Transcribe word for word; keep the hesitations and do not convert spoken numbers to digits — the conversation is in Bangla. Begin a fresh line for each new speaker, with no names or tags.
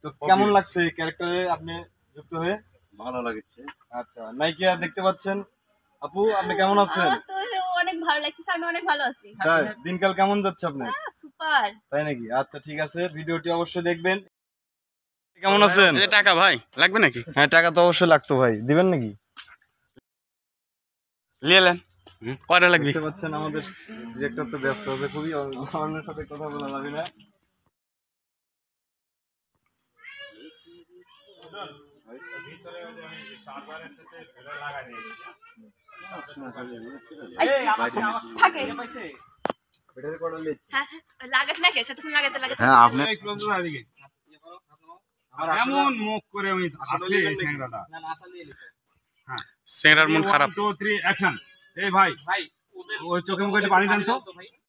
তো কেমন লাগছে ক্যারেক্টারে আপনি যুক্ত হয়ে?
ভালো লাগছে।
আচ্ছা, নায়িকা দেখতে পাচ্ছেন। আপু আপনি কেমন আছেন?
আমার তো অনেক ভালো লাগছে, আমি অনেক ভালো আছি।
তাই দিনকাল কেমন যাচ্ছে আপনার?
সুপার।
তাই নাকি? আচ্ছা ঠিক আছে, ভিডিওটি অবশ্যই দেখবেন। কেমন আছেন?
এই টাকা ভাই লাগবে নাকি?
হ্যাঁ টাকা তো অবশ্যই লাগতো ভাই, দিবেন নাকি?
লিয়েলেন কয়টা লাগবে?
দেখতে পাচ্ছেন আমাদের ডিরেক্টর তো ব্যস্ত আছে খুবই, অন্যের সাথে কথা বলা যাবে না।
হ্যাঁ আপনি
এমন মুখ করে আমি আসলে এই স্যাংরাটা
সেরার মন খারাপ।
Two three action. এই ভাই ভাই ওই চোখে মুখে একটু পানি দেন তো।